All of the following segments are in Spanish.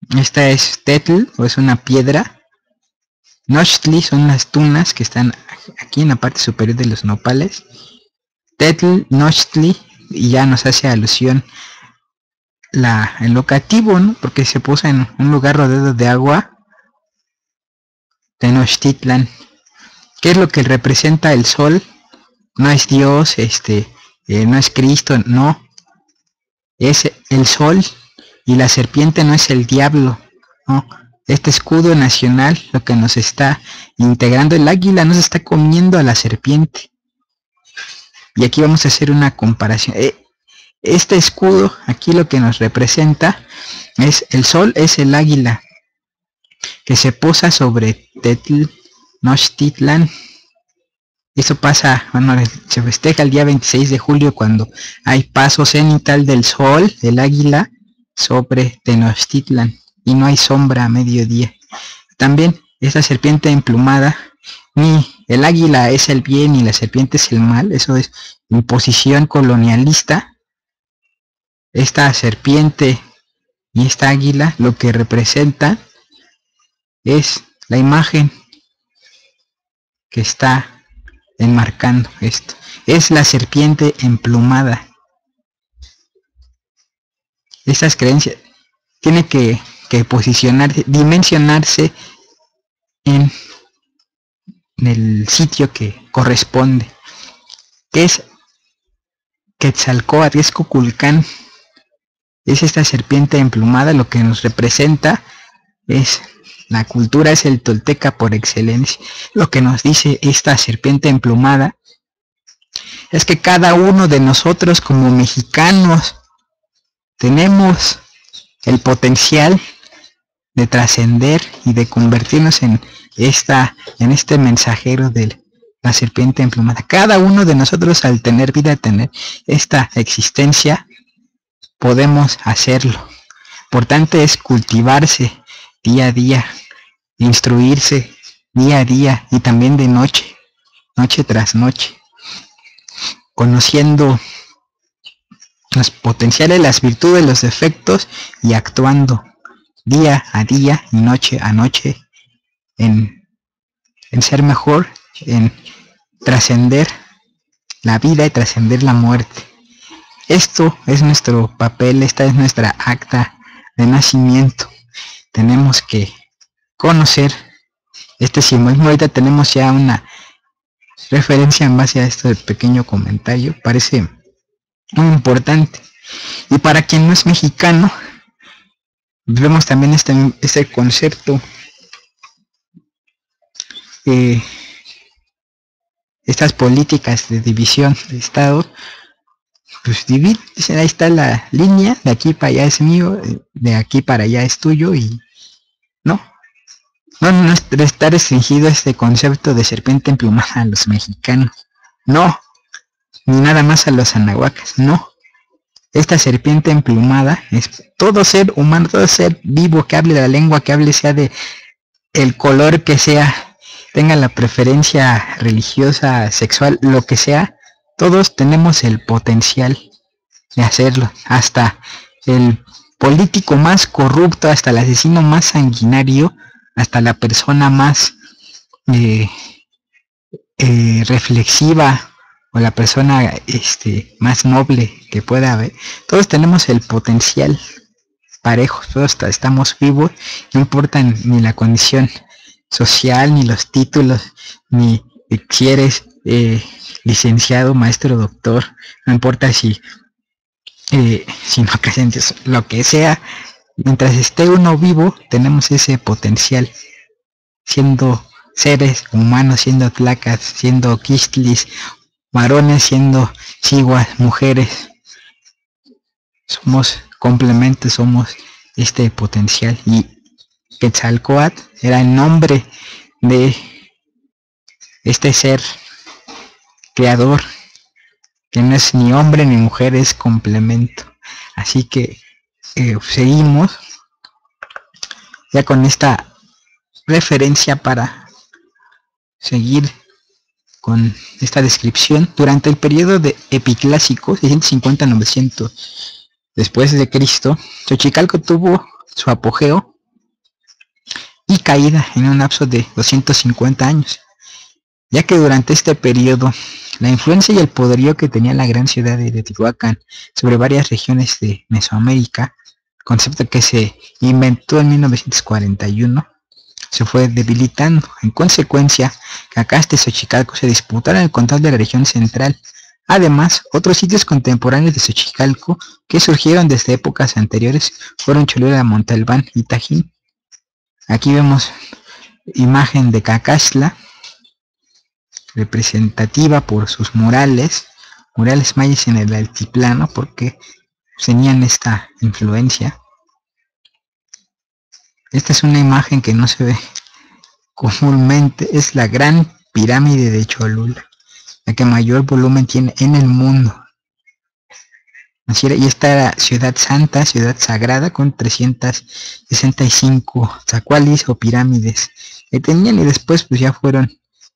Esta es Tetl, o es una piedra. Nochtli son las tunas que están aquí en la parte superior de los nopales. Tetl, Nochtli, y ya nos hace alusión el locativo, ¿no? Porque se puso en un lugar rodeado de agua, Tenochtitlan. ¿Qué es lo que representa el sol? No es Dios, no es Cristo, no. Es el sol, y la serpiente no es el diablo, ¿no? Este escudo nacional, lo que nos está integrando, el águila nos está comiendo a la serpiente. Y aquí vamos a hacer una comparación. Este escudo, aquí lo que nos representa es el sol, es el águila que se posa sobre Tenochtitlan. Eso pasa, bueno, se festeja el día 26 de julio cuando hay paso cenital del sol, del águila, sobre Tenochtitlan, y no hay sombra a mediodía. También esa serpiente emplumada, ni el águila es el bien ni la serpiente es el mal, eso es imposición colonialista. Esta serpiente y esta águila lo que representa es la imagen que está enmarcando esto. Es la serpiente emplumada. Estas creencias tienen que posicionarse, dimensionarse en el sitio que corresponde. Que es Quetzalcóatl, es Kukulcán. Es esta serpiente emplumada, lo que nos representa es la cultura, es el tolteca por excelencia. Lo que nos dice esta serpiente emplumada es que cada uno de nosotros como mexicanos tenemos el potencial de trascender y de convertirnos en este mensajero de la serpiente emplumada. Cada uno de nosotros, al tener vida, tener esta existencia, podemos hacerlo. Por tanto, es cultivarse día a día, instruirse día a día y también de noche, noche tras noche, conociendo los potenciales, las virtudes, los defectos y actuando día a día y noche a noche en ser mejor, en trascender la vida y trascender la muerte. Esto es nuestro papel, esta es nuestra acta de nacimiento. Tenemos que conocer este simbolismo. Ahorita tenemos ya una referencia en base a este pequeño comentario. Parece muy importante. Y para quien no es mexicano, vemos también este concepto, estas políticas de división de Estado. Pues dicen, ahí está la línea, de aquí para allá es mío, de aquí para allá es tuyo, y no está restringido este concepto de serpiente emplumada a los mexicanos, no, ni nada más a los anahuacas, no. Esta serpiente emplumada es todo ser humano, todo ser vivo que hable la lengua que hable, sea de el color que sea, tenga la preferencia religiosa, sexual, lo que sea. Todos tenemos el potencial de hacerlo, hasta el político más corrupto, hasta el asesino más sanguinario, hasta la persona más reflexiva, o la persona más noble que pueda haber. Todos tenemos el potencial parejo, todos estamos vivos, no importa ni la condición social, ni los títulos, ni si eres licenciado, maestro, doctor, no importa si no creyentes, lo que sea, mientras esté uno vivo, tenemos ese potencial, siendo seres humanos, siendo tlacas, siendo quistlis, varones, siendo chihuas, mujeres, somos complementos, somos este potencial. Y Quetzalcóatl era el nombre de este ser creador, que no es ni hombre ni mujer, es complemento. Así que seguimos ya con esta referencia para seguir con esta descripción. Durante el periodo de epiclásico, 650-900 después de Cristo, Xochicalco tuvo su apogeo caída en un lapso de 250 años, ya que durante este periodo la influencia y el poderío que tenía la gran ciudad de Teotihuacán sobre varias regiones de Mesoamérica, concepto que se inventó en 1941, se fue debilitando. En consecuencia, Cacaste y Xochicalco se disputaron el control de la región central. Además, otros sitios contemporáneos de Xochicalco que surgieron desde épocas anteriores fueron Cholula, Monte Albán y Tajín. Aquí vemos imagen de Cacaxtla, representativa por sus murales mayas en el altiplano, porque tenían esta influencia. Esta es una imagen que no se ve comúnmente, es la Gran Pirámide de Cholula, la que mayor volumen tiene en el mundo. Y esta era ciudad santa, ciudad sagrada, con 365 zacualis o pirámides que tenían, y después pues ya fueron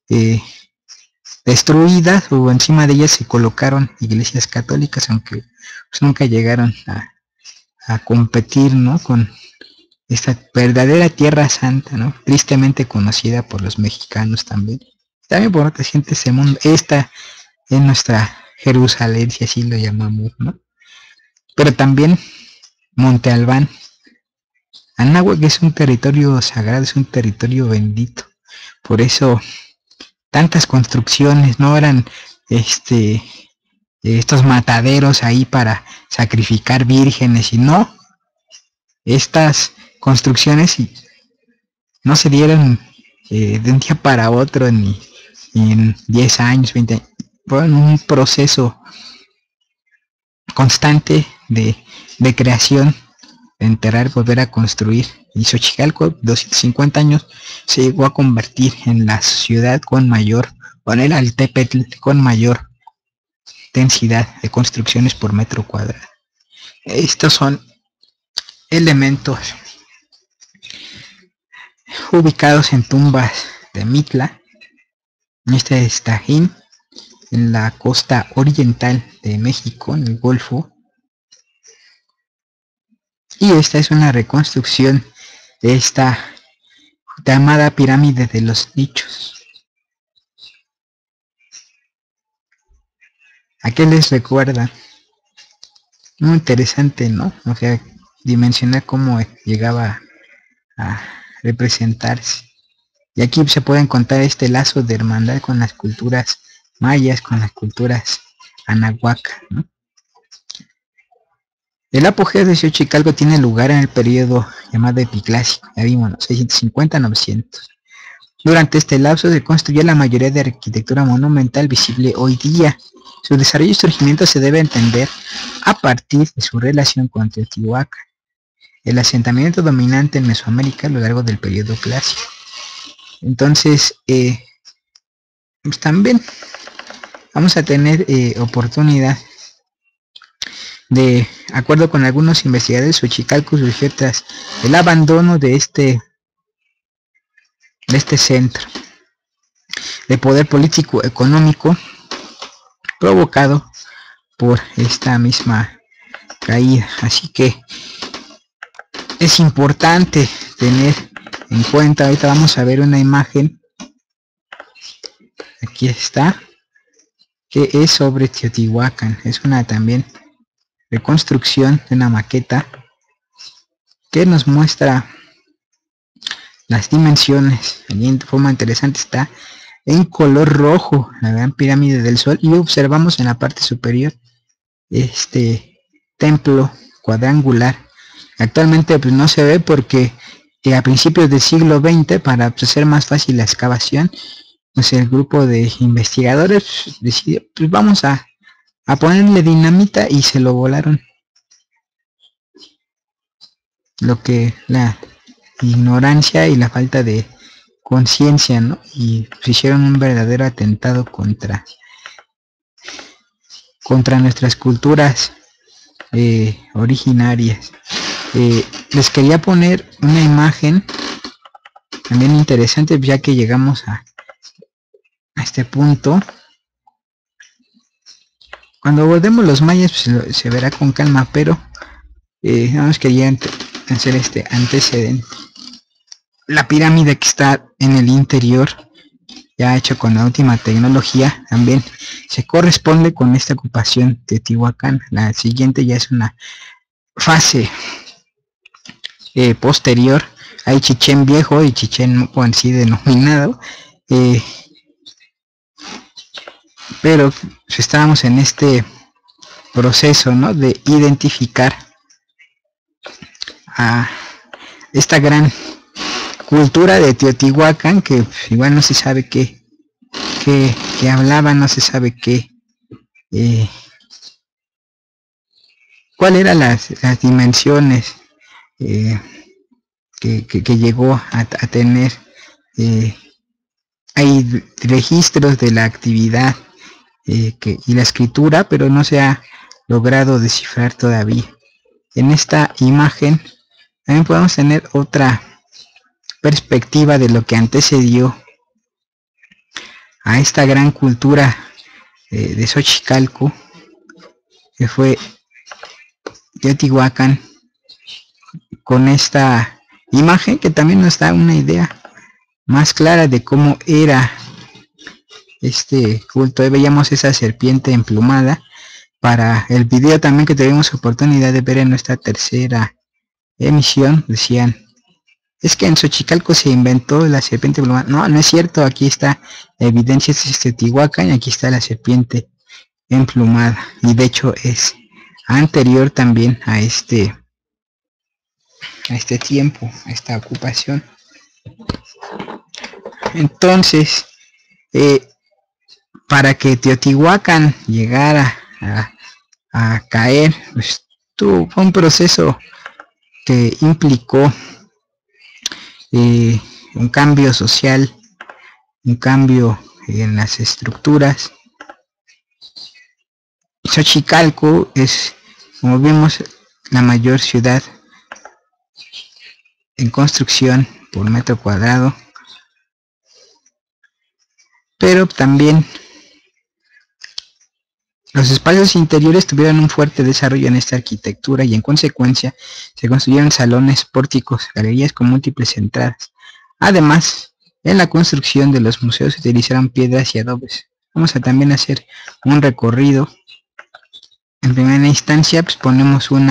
destruidas, o encima de ellas se colocaron iglesias católicas, aunque pues nunca llegaron a competir, ¿no?, con esta verdadera tierra santa, ¿no?, tristemente conocida por los mexicanos también por otras gentes del mundo. Esta es nuestra Jerusalén, si así lo llamamos, ¿no? Pero también Monte Albán, Anáhuac, es un territorio sagrado, es un territorio bendito. Por eso tantas construcciones, no eran estos mataderos ahí para sacrificar vírgenes, y no, estas construcciones no se dieron de un día para otro, ni en 10 años, 20 años, fue un proceso constante de creación, de enterrar, volver a construir. Y Xochicalco, 250 años, se llegó a convertir en la ciudad con el Altepetl con mayor densidad de construcciones por metro cuadrado. Estos son elementos ubicados en tumbas de Mitla. Este es Tajín, en la costa oriental de México, en el Golfo. Y esta es una reconstrucción de esta llamada pirámide de los nichos. ¿A qué les recuerda? Muy interesante, ¿no? O sea, dimensionar cómo llegaba a representarse. Y aquí se puede encontrar este lazo de hermandad con las culturas mayas, con las culturas anahuac, ¿no? El apogeo de Xochicalco tiene lugar en el periodo llamado epiclásico, ya vimos, ¿no?, 650-900. Durante este lapso se construyó la mayoría de arquitectura monumental visible hoy día. Su desarrollo y surgimiento se debe entender a partir de su relación con Teotihuacán, el asentamiento dominante en Mesoamérica a lo largo del periodo clásico. Entonces, pues también vamos a tener oportunidad de acuerdo con algunos investigadores, Xochicalco surgió tras el abandono de este centro de poder político económico provocado por esta misma caída. Así que es importante tener en cuenta. Ahorita vamos a ver una imagen, aquí está, que es sobre Teotihuacán. Es una también reconstrucción de una maqueta que nos muestra las dimensiones. De forma interesante, está en color rojo la gran pirámide del Sol, y observamos en la parte superior este templo cuadrangular. Actualmente pues no se ve porque a principios del siglo XX, para hacer más fácil la excavación, pues el grupo de investigadores decidió, pues vamos a ponerle dinamita, y se lo volaron. Lo que la ignorancia y la falta de conciencia, ¿no? Y pues hicieron un verdadero atentado contra nuestras culturas originarias. Les quería poner una imagen también interesante, ya que llegamos a este punto. Cuando abordemos los mayas pues se verá con calma, pero nada más quería hacer este antecedente. La pirámide que está en el interior, ya hecho con la última tecnología, también se corresponde con esta ocupación de Teotihuacán. La siguiente ya es una fase posterior. Hay Chichén Viejo y Chichén así denominado, eh, pero estábamos en este proceso, ¿no?, de identificar a esta gran cultura de Teotihuacán, que igual no se sabe qué hablaba, no se sabe eh, cuáles eran las dimensiones eh, que llegó a tener. Eh, hay registros de la actividad y la escritura, pero no se ha logrado descifrar todavía. En esta imagen también podemos tener otra perspectiva de lo que antecedió a esta gran cultura de Xochicalco, que fue Teotihuacán, con esta imagen que también nos da una idea más clara de cómo era este culto. Ahí veíamos esa serpiente emplumada. Para el video también que tuvimos oportunidad de ver en nuestra tercera emisión, decían, es que en Xochicalco se inventó la serpiente emplumada. No, no es cierto, aquí está la evidencia de Teotihuacán y aquí está la serpiente emplumada. Y de hecho es anterior también a este tiempo, a esta ocupación. Entonces, para que Teotihuacán llegara a caer, pues fue un proceso que implicó un cambio social, un cambio en las estructuras. Xochicalco es, como vemos, la mayor ciudad en construcción por metro cuadrado, pero también los espacios interiores tuvieron un fuerte desarrollo en esta arquitectura y en consecuencia se construyeron salones, pórticos, galerías con múltiples entradas. Además, en la construcción de los museos se utilizaron piedras y adobes. Vamos a también hacer un recorrido. En primera instancia, pues ponemos un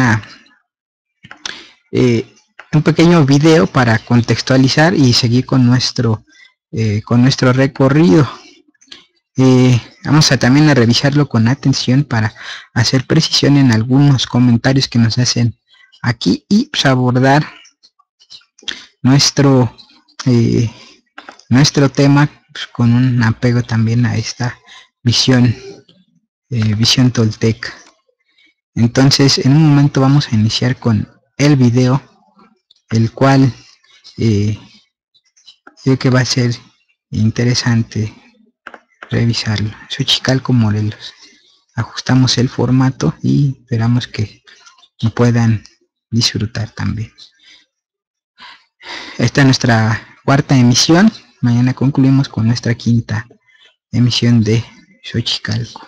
pequeño video para contextualizar y seguir con nuestro recorrido. Vamos a también a revisarlo con atención para hacer precisión en algunos comentarios que nos hacen aquí y pues, abordar nuestro tema pues, con un apego también a esta visión tolteca. Entonces, en un momento vamos a iniciar con el video, el cual creo que va a ser interesante revisarlo. Xochicalco, Morelos. Ajustamos el formato y esperamos que puedan disfrutar también. Esta es nuestra cuarta emisión. Mañana concluimos con nuestra quinta emisión de Xochicalco.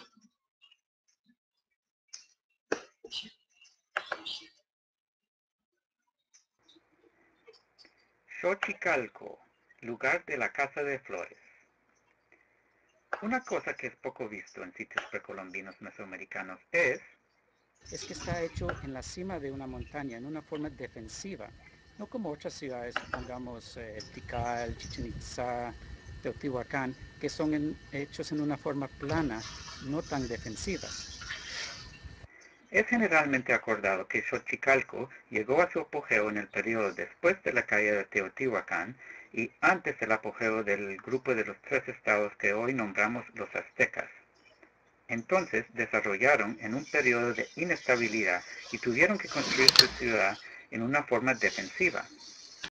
Xochicalco, lugar de la Casa de Flores. Una cosa que es poco visto en sitios precolombinos mesoamericanos es que está hecho en la cima de una montaña, en una forma defensiva, no como otras ciudades, supongamos Tikal, Chichén Itzá, Teotihuacán, que son hechos en una forma plana, no tan defensivas. Es generalmente acordado que Xochicalco llegó a su apogeo en el periodo después de la caída de Teotihuacán y antes del apogeo del grupo de los 3 estados que hoy nombramos los aztecas. Entonces desarrollaron en un periodo de inestabilidad y tuvieron que construir su ciudad en una forma defensiva.